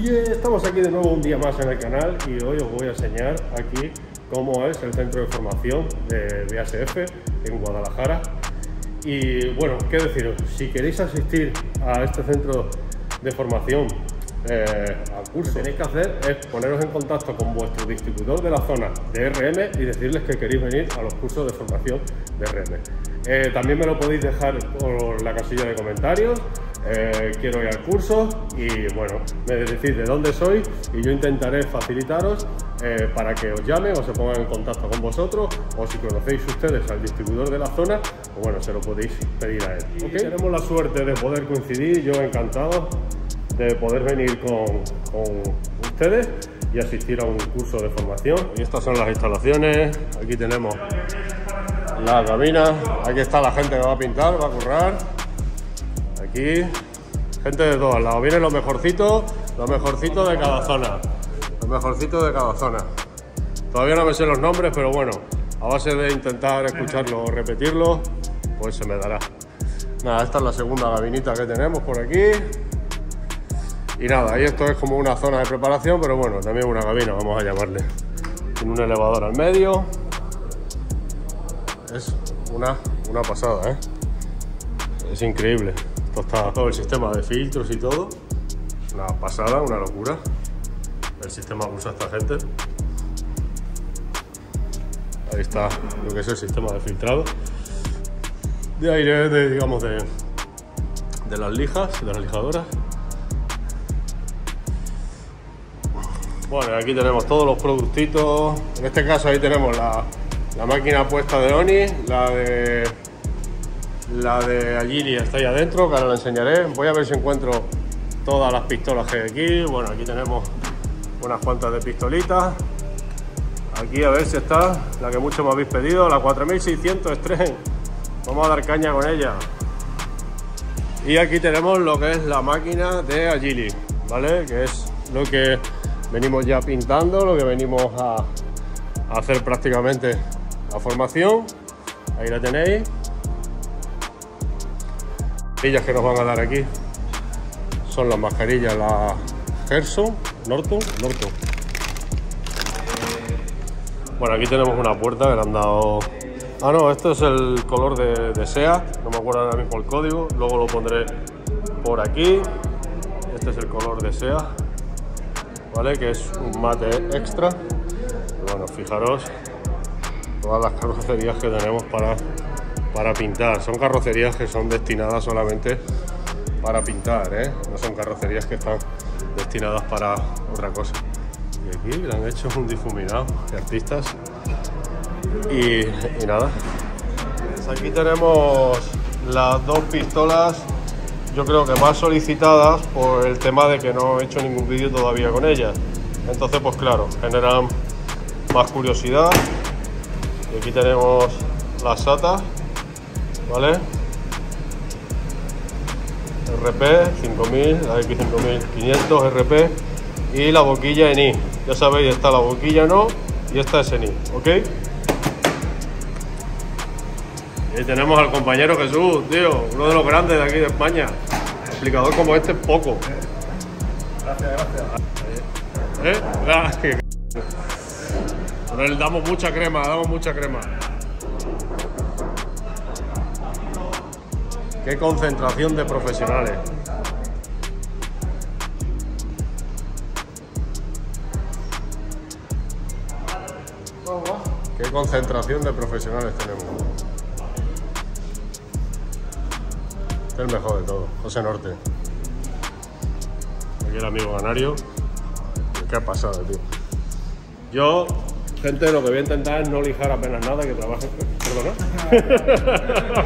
Y estamos aquí de nuevo un día más en el canal y hoy os voy a enseñar aquí cómo es el centro de formación de BASF en Guadalajara. Y bueno, qué deciros, si queréis asistir a este centro de formación al curso, lo que tenéis que hacer es poneros en contacto con vuestro distribuidor de la zona de RM y decirles que queréis venir a los cursos de formación de RM. También me lo podéis dejar por la casilla de comentarios. Quiero ir al curso y bueno, me decís de dónde sois y yo intentaré facilitaros para que os llamen o se pongan en contacto con vosotros, o si conocéis ustedes al distribuidor de la zona, pues bueno, se lo podéis pedir a él. ¿Okay? Tenemos la suerte de poder coincidir, yo encantado de poder venir con ustedes y asistir a un curso de formación. Y estas son las instalaciones, aquí tenemos la cabina, aquí está la gente que va a pintar, va a currar. Aquí, gente de todos lados, vienen los mejorcitos de cada zona. Los mejorcitos de cada zona. Todavía no me sé los nombres, pero bueno, a base de intentar escucharlo o repetirlo, pues se me dará. Nada, esta es la segunda gabinita que tenemos por aquí. Y nada, y esto es como una zona de preparación, pero bueno, también una cabina, vamos a llamarle. Tiene un elevador al medio. Es una pasada, ¿eh? Es increíble. Esto está todo el sistema de filtros y todo. Una pasada, una locura. El sistema que usa esta gente. Ahí está lo que es el sistema de filtrado de aire, digamos, de las lijas, de las lijadoras. Bueno, aquí tenemos todos los productitos. En este caso ahí tenemos la máquina puesta de Oni, la de Agili está ahí adentro, que ahora la enseñaré. Voy a ver si encuentro todas las pistolas que hay aquí. Bueno, aquí tenemos unas cuantas de pistolitas. Aquí a ver si está la que mucho me habéis pedido, la 4600 Stren. Vamos a dar caña con ella. Y aquí tenemos lo que es la máquina de Agili, ¿vale? Que es lo que venimos ya pintando, lo que venimos a hacer prácticamente la formación. Ahí la tenéis. Las que nos van a dar aquí son las mascarillas, la Gerson, Norton. Bueno, aquí tenemos una puerta que le han dado. Ah, no, esto es el color de SEAT, no me acuerdo ahora mismo el código, luego lo pondré por aquí. Este es el color de SEAT, ¿vale? Que es un mate extra. Y bueno, fijaros todas las carrocerías que tenemos para pintar. Son carrocerías que son destinadas solamente para pintar, ¿eh? No son carrocerías que están destinadas para otra cosa. Y aquí le han hecho un difuminado de artistas. Y nada. Pues aquí tenemos las dos pistolas, yo creo que más solicitadas por el tema de que no he hecho ningún vídeo todavía con ellas. Entonces, pues claro, generan más curiosidad. Y aquí tenemos las SATA, ¿vale? RP 5000, la X5500 RP y la boquilla ENI. Ya sabéis, está la boquilla no y esta es ENI, ¿ok? Y tenemos al compañero Jesús, tío, uno de los grandes de aquí de España. Explicador como este es poco. Gracias. Pero le damos mucha crema, Qué concentración de profesionales. Qué concentración de profesionales tenemos. Este es el mejor de todo, José Norte. Aquí el amigo Canario. Qué pasada, tío. Yo, gente, lo que voy a intentar es no lijar apenas nada, que trabaje. ¿Perdona?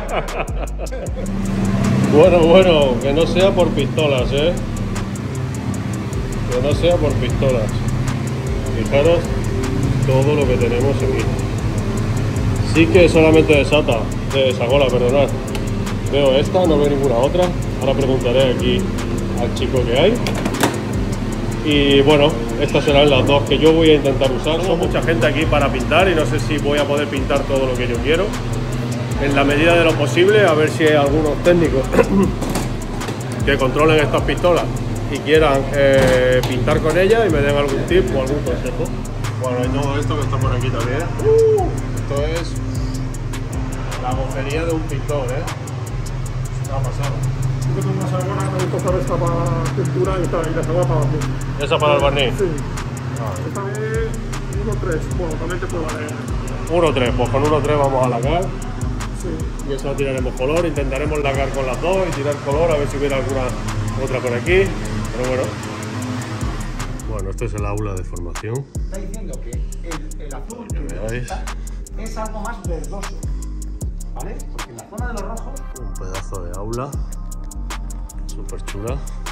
Bueno, que no sea por pistolas, ¿eh? Que no sea por pistolas. Fijaros todo lo que tenemos aquí. Sí que solamente de SATA, de Sagola, perdonad. Veo esta, no veo ninguna otra. Ahora preguntaré aquí al chico que hay. Y bueno, estas serán las dos que yo voy a intentar usar. Son mucha gente aquí para pintar y no sé si voy a poder pintar todo lo que yo quiero. En la medida de lo posible, a ver si hay algunos técnicos que controlen estas pistolas y quieran pintar con ella y me den algún tip o algún consejo. Bueno, y todo esto que está por aquí también. Esto es la gocería de un pintor, Es una pasada. Yo tengo una sabana que me toca esta para pintura y la sabana para barniz. ¿Esa para el barniz? Sí. Esta vez 1.3, bueno, también te puede valer. 1.3, pues con 1.3 vamos a lacar. Sí. Y eso tiraremos color, intentaremos lacar con las dos y tirar color a ver si hubiera alguna otra por aquí. Pero bueno. Bueno, esto es el aula de formación. Está diciendo que el azul Que veáis. es algo más verdoso, ¿vale? Porque en la zona de los rojos... Un pedazo de aula. Súper chula.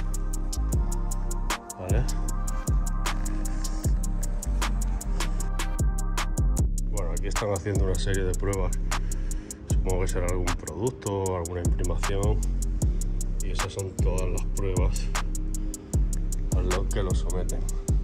Vale. Bueno, aquí están haciendo una serie de pruebas. Supongo que será algún producto o alguna imprimación. Y esas son todas las pruebas a lo que lo someten.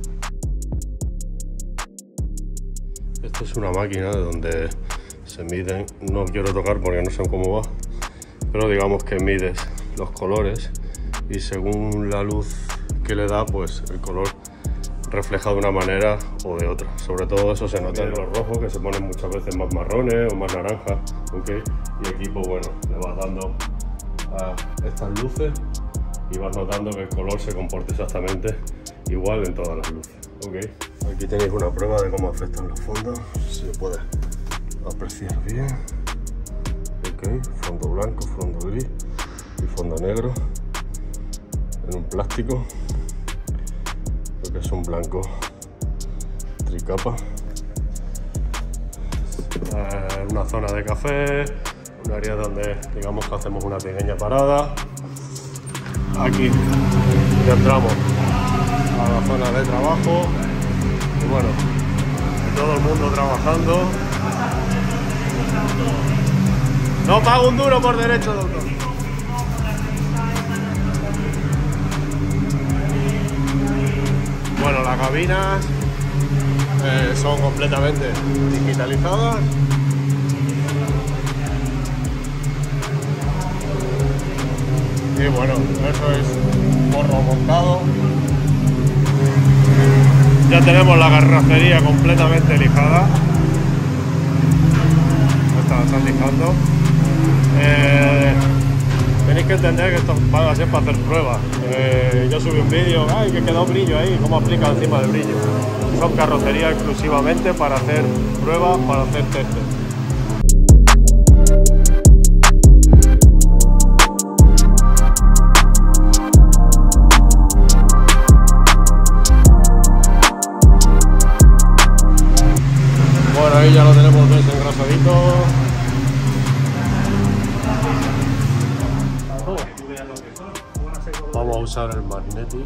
Esto es una máquina de donde se miden, no quiero tocar porque no sé cómo va, pero digamos que mides los colores y según la luz que le da, pues el color refleja de una manera o de otra. Sobre todo eso se nota en los rojos, que se ponen muchas veces más marrones o más naranjas, ¿okay? Y aquí pues bueno, le vas dando a estas luces y vas notando que el color se comporta exactamente igual en todas las luces, ¿okay? Aquí tenéis una prueba de cómo afectan los fondos, si se puede apreciar bien. ¿Okay? Fondo blanco, fondo gris y fondo negro en un plástico, lo que es un blanco tricapa. Una zona de café, un área donde digamos que hacemos una pequeña parada. Aquí ya entramos a la zona de trabajo y bueno, todo el mundo trabajando. No pago un duro por derecho de autor. Bueno, las cabinas son completamente digitalizadas. Y bueno, eso es forro montado. Ya tenemos la carrocería completamente lijada. Esta la están lijando. Tenéis que entender que esto va a ser para hacer pruebas. Yo subí un vídeo, ¡ay, que quedó brillo ahí! ¿Cómo aplica encima del brillo? Son carrocerías exclusivamente para hacer pruebas, para hacer testes. Bueno, ahí ya lo tenemos desengrasadito. Vamos a usar el Magnetic.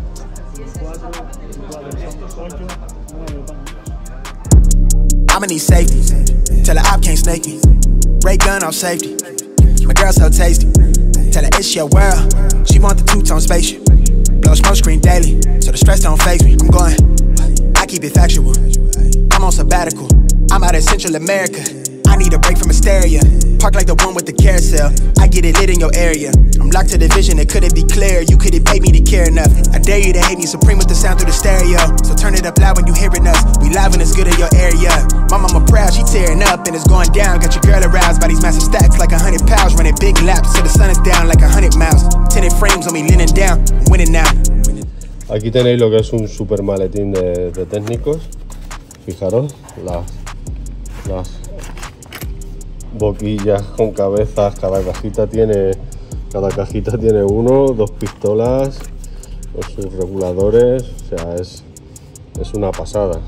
I'ma need safety. Tell her op can't snake me. Ray gun off safety. My girl so tasty. Tell her it's your world. She want the two-tone spaceship. Blow smoke screen daily, so the stress don't faze me. I'm going. I keep it factual. I'm on sabbatical. I'm out in Central America. I need a break from hysteria. Park like the one with the carousel. I get it lit in your area. I'm locked to the vision, it couldn't be clear. You couldn't pay me to care enough. I dare you to hate me supreme with the sound through the stereo. So turn it up loud when you hearing us. We live and it's good in your area. My mama proud, she tearing up and it's going down. Got your girl aroused by these massive stacks like 100 pounds. Running big laps till the sun is down like 100 miles. Tinted frames on me leaning down. I'm winning now. Aquí tenéis lo que es un super maletín de técnicos. Fijaros, las boquillas con cabezas, cada cajita tiene uno, dos pistolas con sus reguladores, o sea, es una pasada,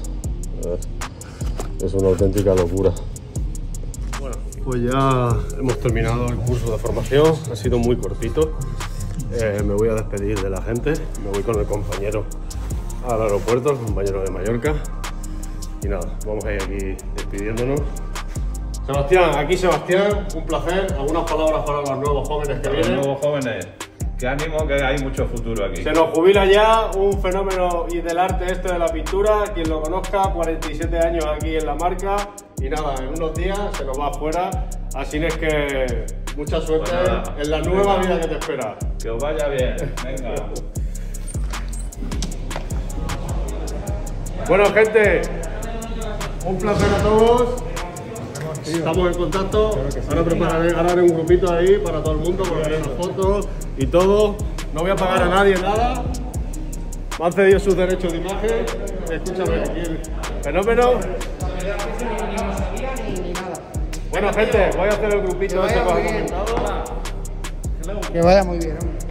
es una auténtica locura. Bueno, pues ya hemos terminado el curso de formación, ha sido muy cortito. Me voy a despedir de la gente, me voy con el compañero al aeropuerto, el compañero de Mallorca. Y nada, vamos a ir aquí despidiéndonos. Sebastián, aquí Sebastián, un placer. ¿Algunas palabras para los nuevos jóvenes que vienen? Los nuevos jóvenes, que ánimo, que hay mucho futuro aquí. Se nos jubila ya un fenómeno y del arte este de la pintura. Quien lo conozca, 47 años aquí en la marca. Y nada, en unos días se nos va afuera. Así es que mucha suerte en la nueva vida que te espera. Que os vaya bien, venga. Bueno, gente, un placer a todos. Estamos en contacto. Ahora haré un grupito ahí para todo el mundo, para ver las fotos y todo. No voy a pagar a nadie nada. Me han cedido sus derechos de imagen. Escúchame, aquí el fenómeno. Bueno, gente, voy a hacer el grupito este que os he comentado. Que vaya muy bien, hombre.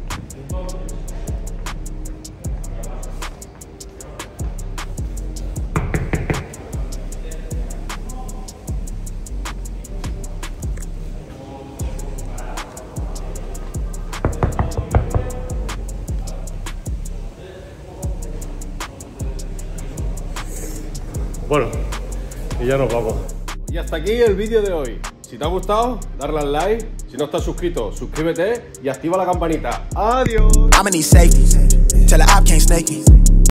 Bueno, y ya nos vamos. Y hasta aquí el vídeo de hoy. Si te ha gustado, darle al like. Si no estás suscrito, suscríbete y activa la campanita. ¡Adiós! I'ma need safety. Tell the op can't snake me.